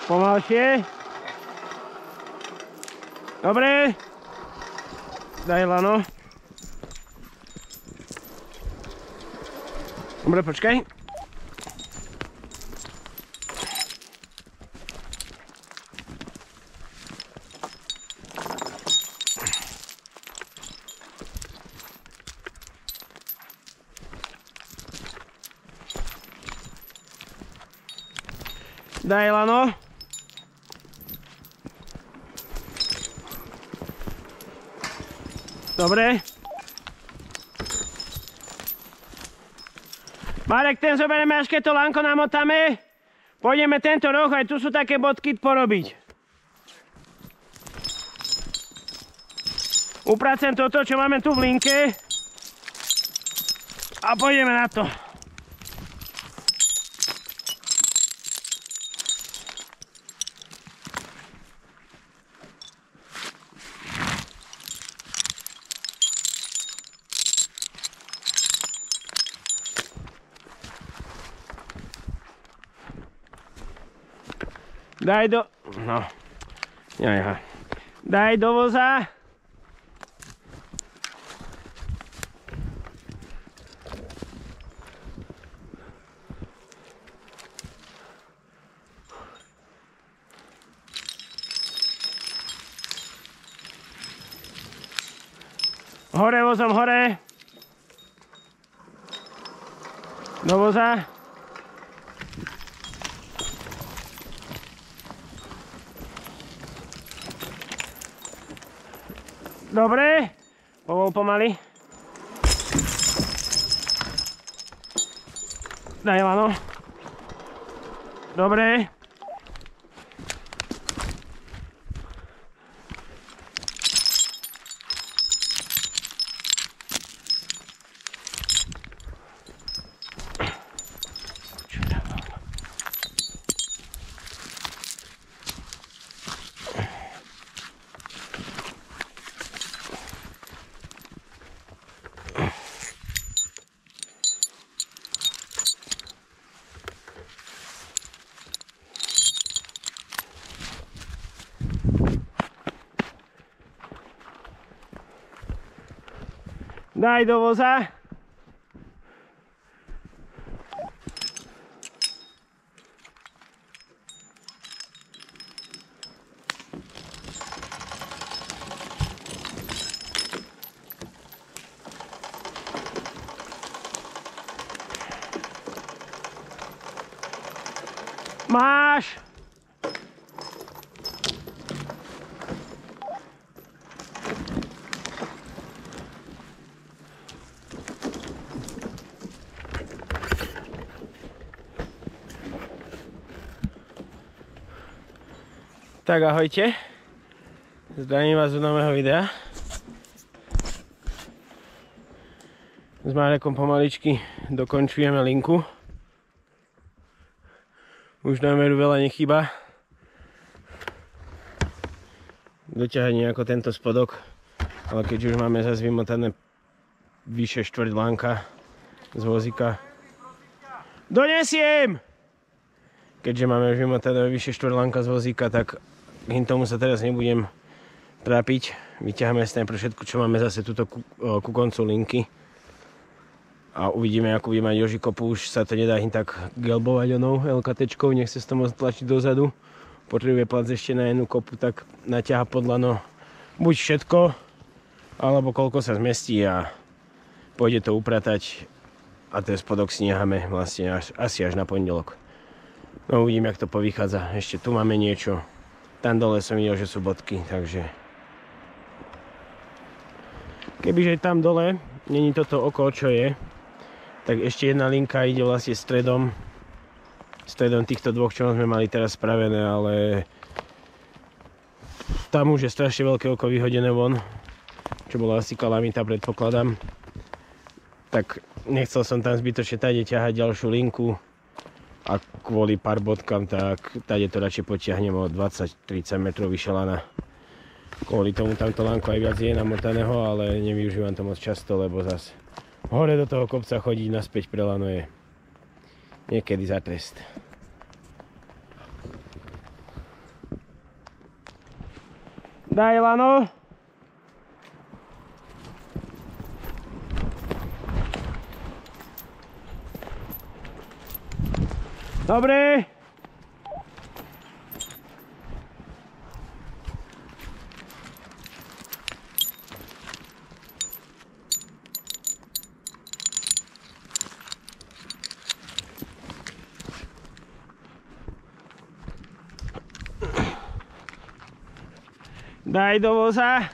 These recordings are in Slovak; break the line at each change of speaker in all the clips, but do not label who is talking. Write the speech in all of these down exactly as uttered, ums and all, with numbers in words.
Pomalšie. Dobre. Daj lano. Dobre, počkaj. Daj lano. Dobre. Marek, ten zoberieme, až keď to lanko namotáme. Pôjdeme tento roh, aj tu sú také bodky porobiť. Upracem toto, čo máme tu v linke. A pôjdeme na to. Daj do... no... Jaja. Daj do voza. Hore vozom, hore. Do voza. Dobre, povol pomaly. Daj lano. Dobre. Daj do voza. Máš. Tak ahojte, zdravím vás do nového videa. S Marekom pomaličky dokončujeme linku. Už nám veru veľa nechýba. Doťahanie ako tento spodok, ale keďže už máme zase vymotané vyše štvrť lánka z vozíka. Donesiem! Keďže máme už vymotané vyše štvrť lánka z vozíka, tak k tomu sa teraz nebudem trápiť. Vyťaháme si najprv všetko, čo máme zase tuto ku, ku koncu linky. A uvidíme, ako bude mať Joži kopu. Už sa to nedá hým tak gelbovať onou el ká téčkou. Nechce sa to môcť tlačiť dozadu. Potrebuje plac ešte na jednu kopu, tak naťaha podľa no buď všetko, alebo koľko sa zmestí a pôjde to upratať. A ten spodok si necháme vlastne až, asi až na pondelok. No uvidím, jak to povychádza. Ešte tu máme niečo. Tam dole som videl, že sú bodky, takže... Kebyže tam dole není toto oko, čo je, tak ešte jedna linka ide vlastne stredom. Stredom týchto dvoch, čo sme mali teraz spravené, ale... Tam už je strašne veľké oko vyhodené von. Čo bola asi kalamita, predpokladám. Tak nechcel som tam zbytočne tady ťahať ďalšiu linku. A kvôli pár bodkám, tak tady to radšej potiahnem o dvadsať tridsať metrov vyššie lana. Kvôli tomu tamto lánko aj viac je namotaného, ale nevyužívam to moc často, lebo zase hore do toho kopca chodiť naspäť pre lano je niekedy za trest. Daj, Lano. Dobre. Daj do voza.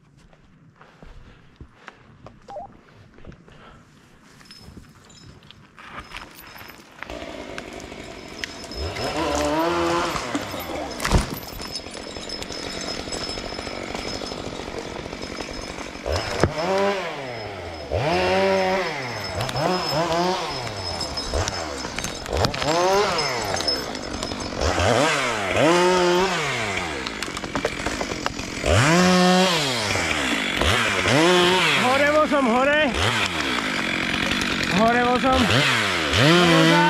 Hore, hore vozom, do voza.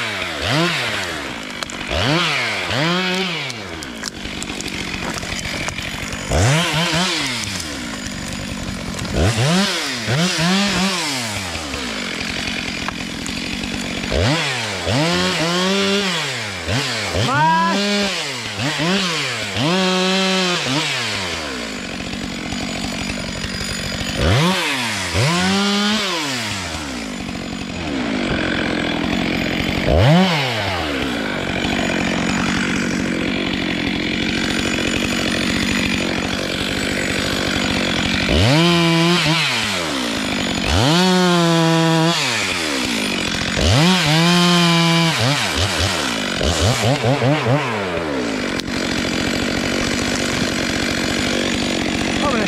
Dobre.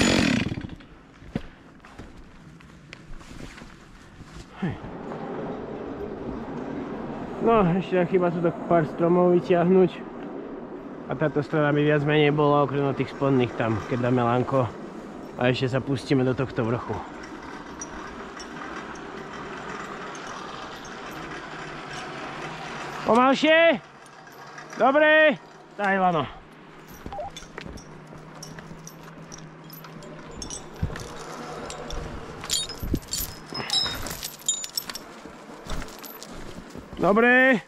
No, ešte nám chýba tu pár stromov vyťahnuť. A táto strana by viac menej bola okrem tých spodných tam, keď dáme lanko. A ešte sa pustíme do tohto vrchu. Pomalšie. Dobre. Daj, Lano. Dobre.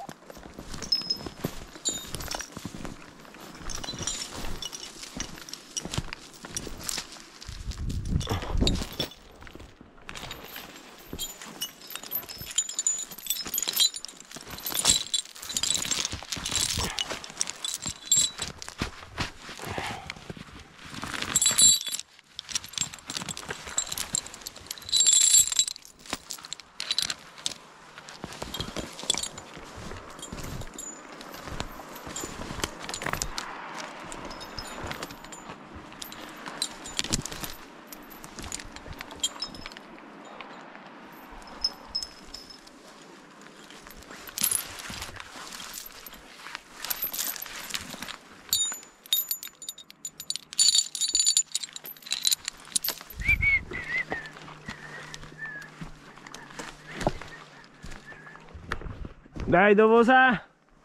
Daj do voza.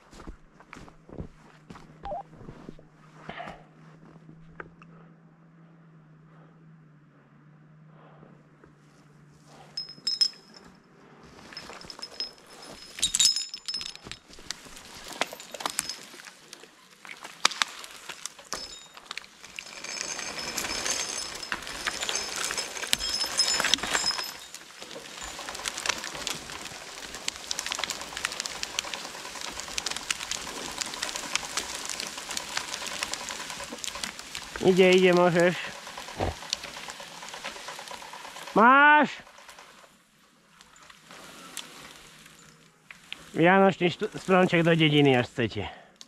Ide, ide, môžeš. Máš! Vianočný stromček do dediny, až chcete.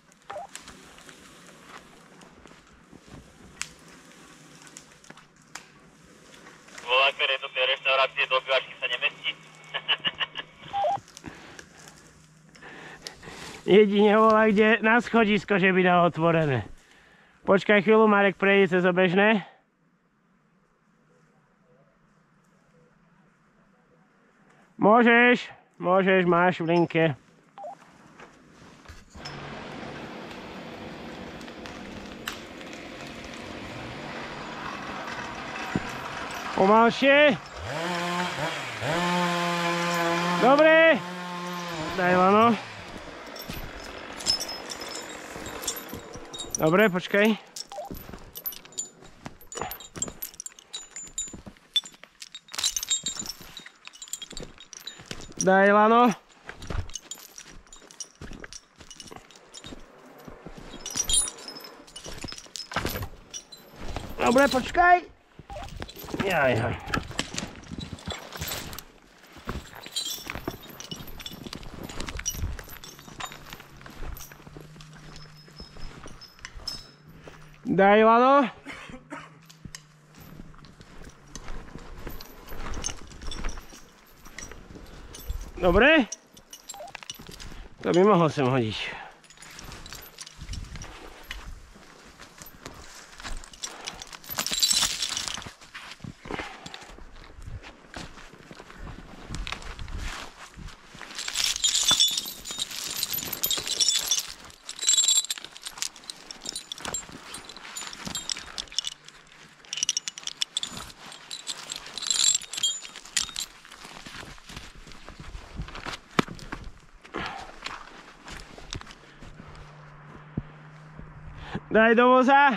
Volá, ktoré do tej reštaurácie do obývačky sa nemestí.
Jedine volá, kde na schodisko, že by dal otvorené. Počkaj chvíľu, Marek prejde cez obežné. Môžeš, môžeš, máš v linke. Pomalšie. Dobre. Daj lano. Dobre, počkaj. Daj lano. Dobre, počkaj. Jaj, jaj. Daj lano. Dobre. To by mohol sem hodiť. Daj do voza.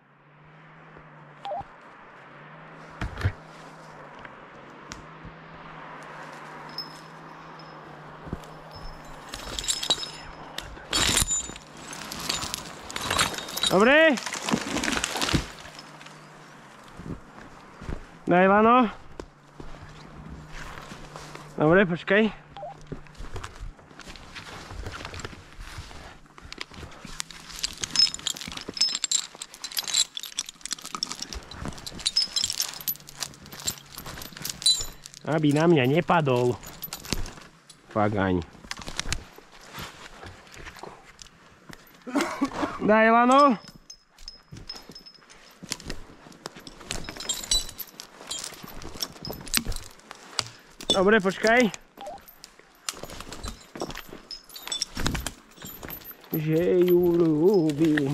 Dobre. Daj lano. Dobre, počkaj. Aby na mňa nepadol. Fagaň. Daj lano. Dobre, počkaj. Že ju ľúbim.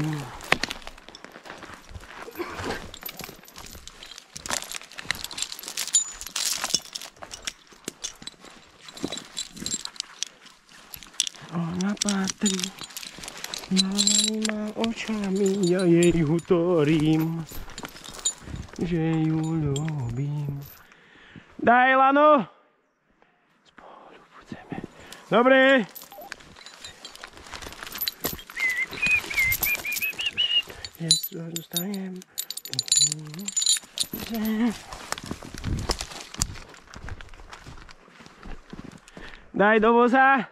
Ona patrí malýma očami, ja jej hovorím, že ju ľúbim. Daj lano. Spolu budeme. Dobre. Ja sa dostanem. Daj do voza.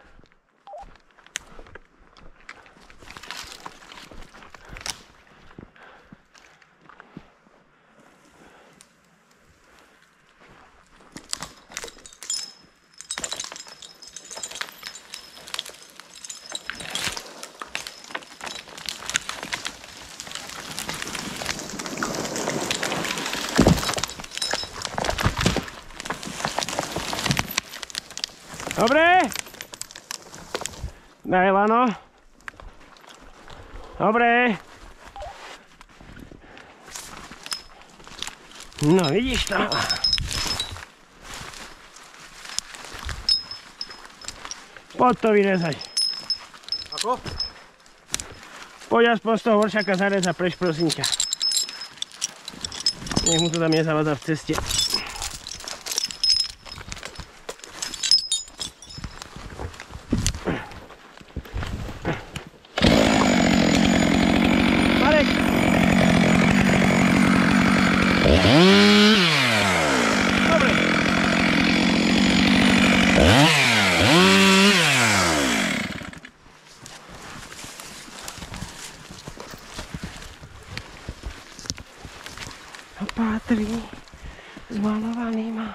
Dobre. Daj lano. Dobre. No vidíš to. Poď to vyrezať.
Ako?
Poď aspoň z toho horšaka zarezať preč, prosím ťa. Nech mu to tam nezavadza v ceste. Patrí s malovanýma.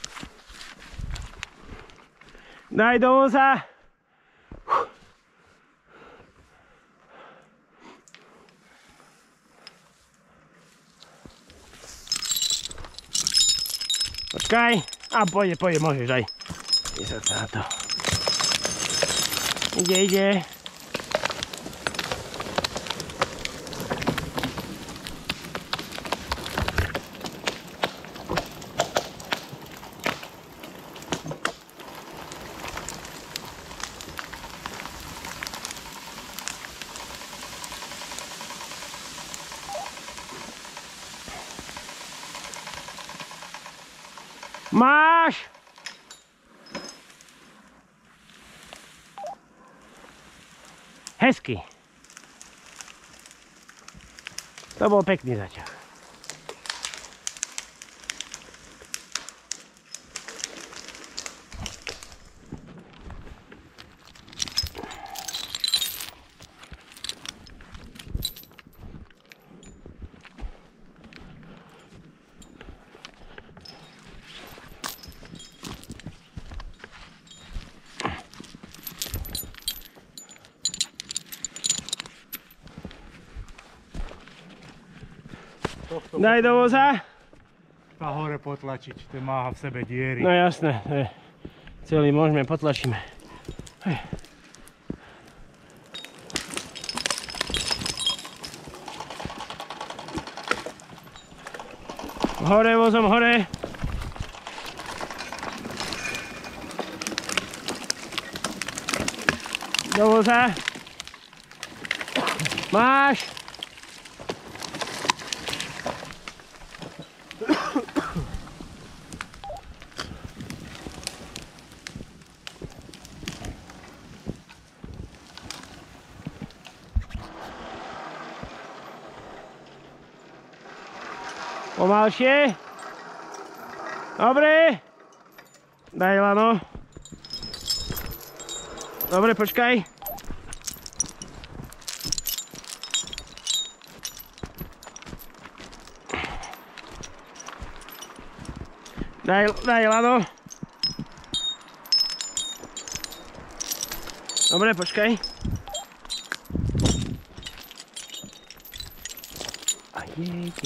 Daj do voza. Počkaj. A pôjde, pôjde, môžeš aj. Ísať sa na to. Ide, ide. Máš! Hezky. To bol pekný zaťah. Daj do voza.
A hore potlačiť, ten má v sebe diery.
No jasné, to je celý, môžeme, potlačíme. Hej. Hore vozom, hore. Do voza. Máš. Pomalšie. Dobre. Daj lano. Dobre, počkaj. Daj, daj lano. Dobre, počkaj. A jeď.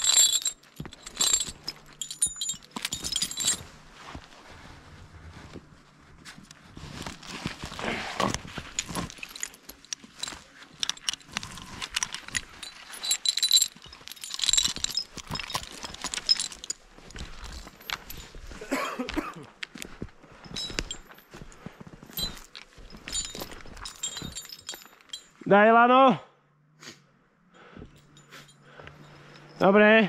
Daj lano. Dobre.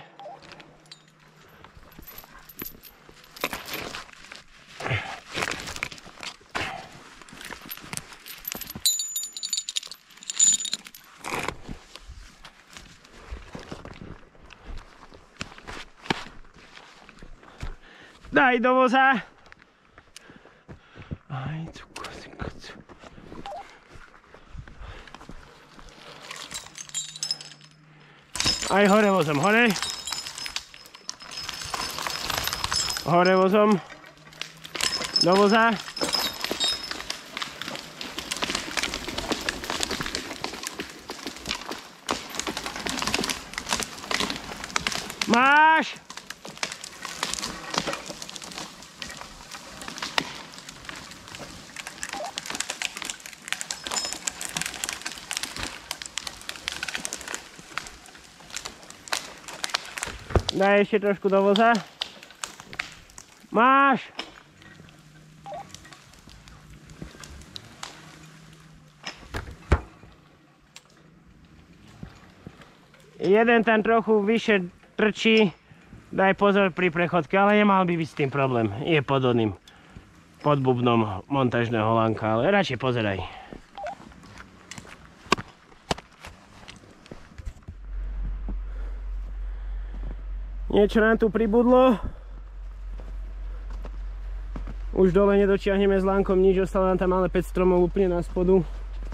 Daj do voza. Aj, cuko, cuko, cuko. Aj hore vozom, hore. Hore vozom. Do voza. Máš. Daj ešte trošku do voza. Máš. Jeden tam trochu vyššie trčí. Daj pozor pri prechodke, ale nemal by byť s tým problém. Je pod oným, pod bubnom montážneho lánka, ale radšej pozeraj. Niečo nám tu pribudlo. Už dole nedočiahneme s lánkom nič, ostalo nám tam ale päť stromov úplne na spodu.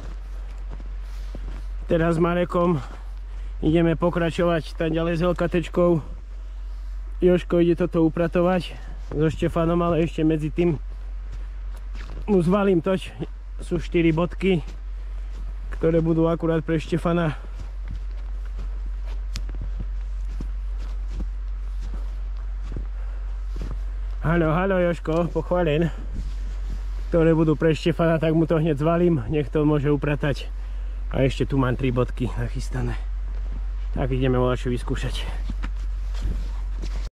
Teraz s Marekom ideme pokračovať tam ďalej s helkatečkou. Jožko ide toto upratovať so Štefanom, ale ešte medzi tým mu zvalím toť. Sú štyri bodky, ktoré budú akurát pre Štefana. Halo, halo Jožko, pochválen. Ktoré budú pre Štefana, tak mu to hneď zvalím, nech to môže upratať. A ešte tu mám tri bodky nachystané. Tak ideme voľačo vyskúšať.